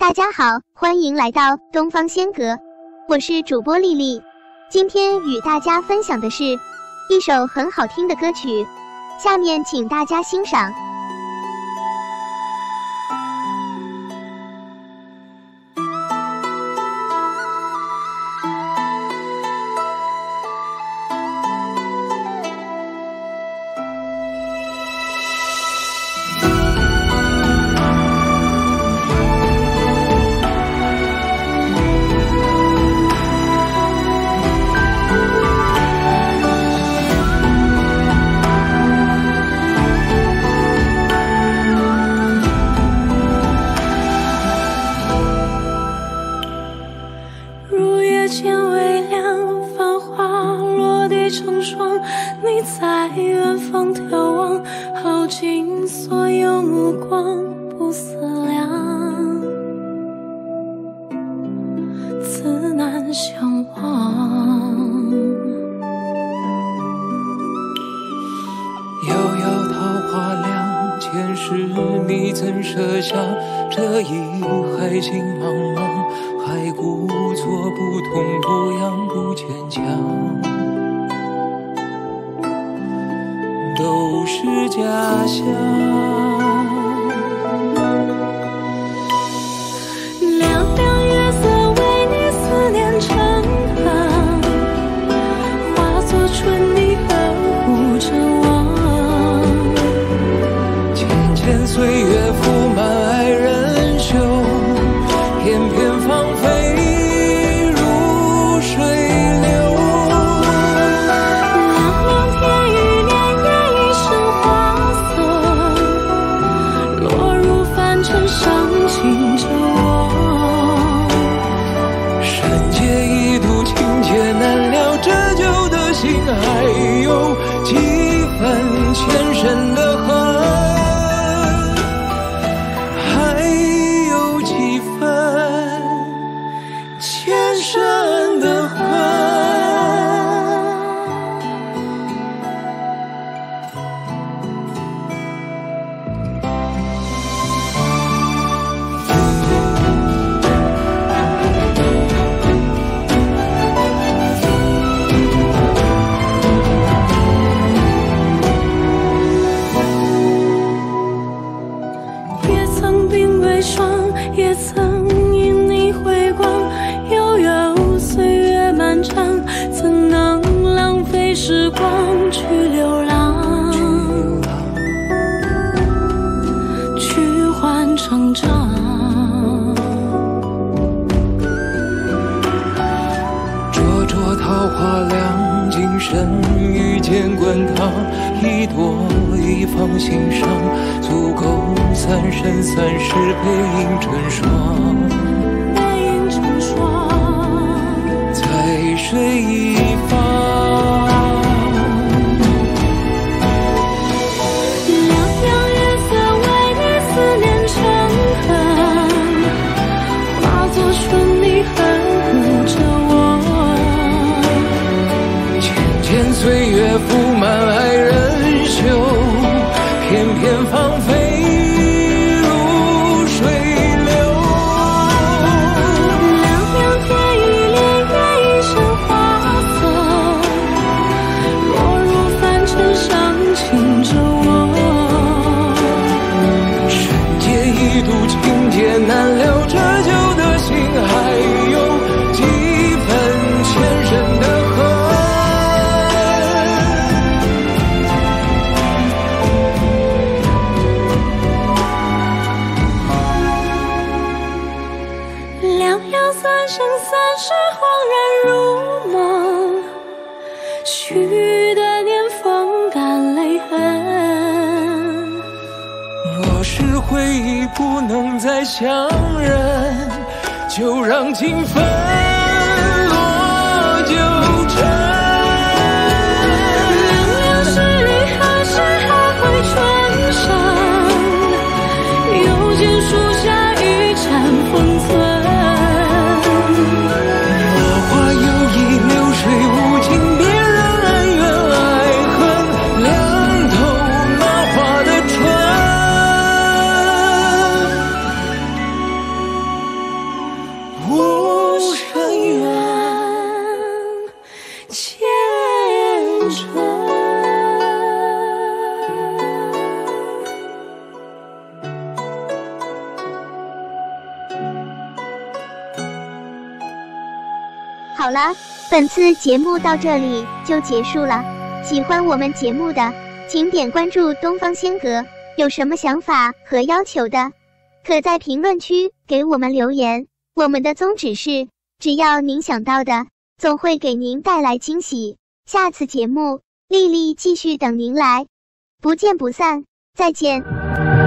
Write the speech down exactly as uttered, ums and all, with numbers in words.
大家好，欢迎来到东方仙阁，我是主播丽丽。今天与大家分享的是一首很好听的歌曲，下面请大家欣赏。 你在远方眺望，耗尽所有目光，不思量，自难相忘。 遥遥桃花凉，前世你怎舍下这一海情茫茫？还故作不痛不痒不坚强，都是假象。 凉凉月色为你思念成河，化作春泥呵护着我。 浅浅岁月铺满爱人袖，片片芳菲如水流。 凉凉天与年月一生花色，落入凡尘伤情着我。 山界一度情劫难料，这旧的心还有几分前生的恨，还有几分前生的恨。 也曾鬓微霜，也曾因你回光，悠悠岁月漫长，怎能浪费时光去流浪，去换成长。 灼灼桃花凉，今生遇见滚烫，一朵一放心上，足够三生三世背影成双， 背影成双， 在水一方。 凉凉月色为你思念成河，化作春泥呵护着我。 浅浅岁月铺满爱人袖，片片芳菲如水流。 凉凉天与年月一生花色，落入凡尘伤情着我。 山界一度情劫难料，这旧的心还有几分前生的恨。 凉凉三生三世恍然如梦，许的年风干泪痕。 若是回忆不能再相认，就让情分落九尘。 凉凉是雨何时还会春生，又见树下一盏风存。 落花有意，流水无情，别让恩怨爱恨凉透那花的春。 好了，本次节目到这里就结束了。喜欢我们节目的，请点关注东方仙阁。有什么想法和要求的，可在评论区给我们留言。我们的宗旨是，只要您想到的，总会给您带来惊喜。下次节目，丽丽继续等您来，不见不散，再见。